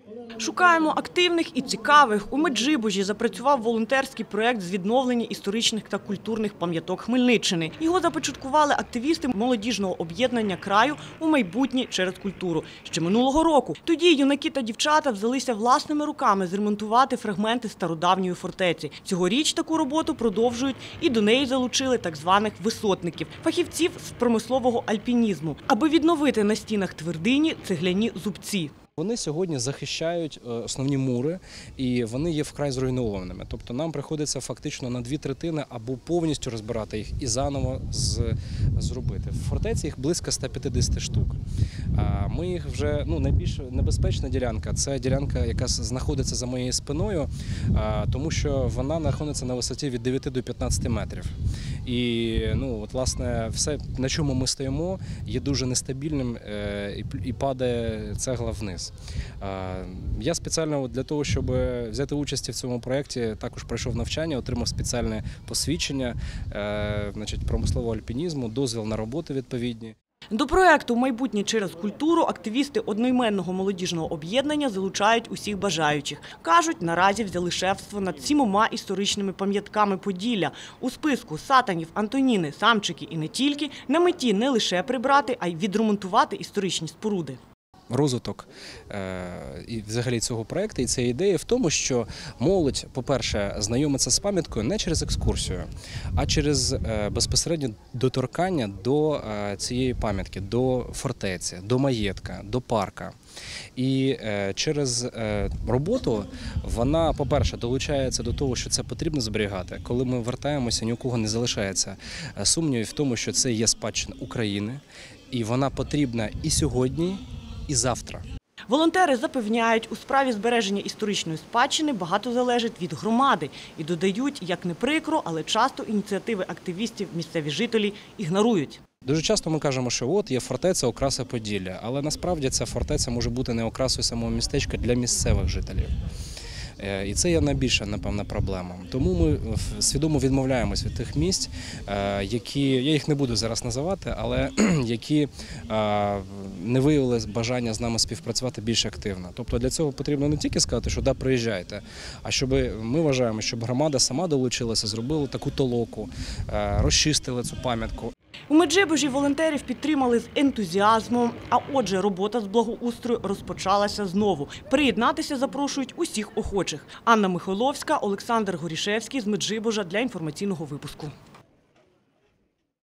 Шукаємо активних і цікавих. У Меджибужі запрацював волонтерський проєкт з відновлення історичних та культурних пам'яток Хмельниччини. Його започаткували активісти молодіжного об'єднання краю «У майбутнє через культуру» ще минулого року. Тоді юнаки та дівчата взялися власними руками зремонтувати фрагменти стародавньої фортеці. Цьогоріч таку роботу продовжують і до неї залучили так званих висотників – фахівців з промислового альпінізму, аби відновити на стінах твердині цегляні зубці. Вони сьогодні захищають основні мури і вони є вкрай зруйнованими. Тобто нам приходиться фактично на 2/3 або повністю розбирати їх і заново зробити. В фортеці їх близько 150 штук. Ми їх вже, найбільш небезпечна ділянка – це ділянка, яка знаходиться за моєю спиною, тому що вона знаходиться на висоті від 9 до 15 метрів. І власне, все, на чому ми стоїмо, є дуже нестабільним і падає цегла вниз. Я спеціально для того, щоб взяти участь в цьому проєкті, також пройшов навчання, отримав спеціальне посвідчення промислового альпінізму, дозвіл на роботи відповідні. До проєкту «Майбутнє через культуру» активісти одноіменного молодіжного об'єднання залучають усіх бажаючих. Кажуть, наразі взяли шефство над 7 історичними пам'ятками Поділля. У списку Сатанів, Антоніни, Самчики і не тільки на меті не лише прибрати, а й відремонтувати історичні споруди. Розвиток і взагалі цього проєкту і цієї ідеї в тому, що молодь, по-перше, знайомиться з пам'яткою не через екскурсію, а через безпосередньо доторкання до цієї пам'ятки, до фортеці, до маєтка, до парка. І через роботу вона, по-перше, долучається до того, що це потрібно зберігати. Коли ми вертаємося, ні у кого не залишається сумнівів в тому, що це є спадщина України, і вона потрібна і сьогодні, і завтра. Волонтери запевняють, у справі збереження історичної спадщини багато залежить від громади. І додають, як не прикро, але часто ініціативи активістів місцеві жителі ігнорують. Дуже часто ми кажемо, що от є фортеця, окраса Поділля, але насправді ця фортеця може бути не окрасою самого містечка для місцевих жителів. І це є найбільша, напевно, проблема. Тому ми свідомо відмовляємось від тих місць, які, я їх не буду зараз називати, але які не виявили бажання з нами співпрацювати більш активно. Тобто для цього потрібно не тільки сказати, що да, приїжджайте, а щоб ми вважаємо, щоб громада сама долучилася, зробила таку толоку, розчистила цю пам'ятку. У Меджибужі волонтерів підтримали з ентузіазмом, а отже, робота з благоустрою розпочалася знову. Приєднатися запрошують усіх охочих. Анна Михайловська, Олександр Горішевський з Меджибужа для інформаційного випуску.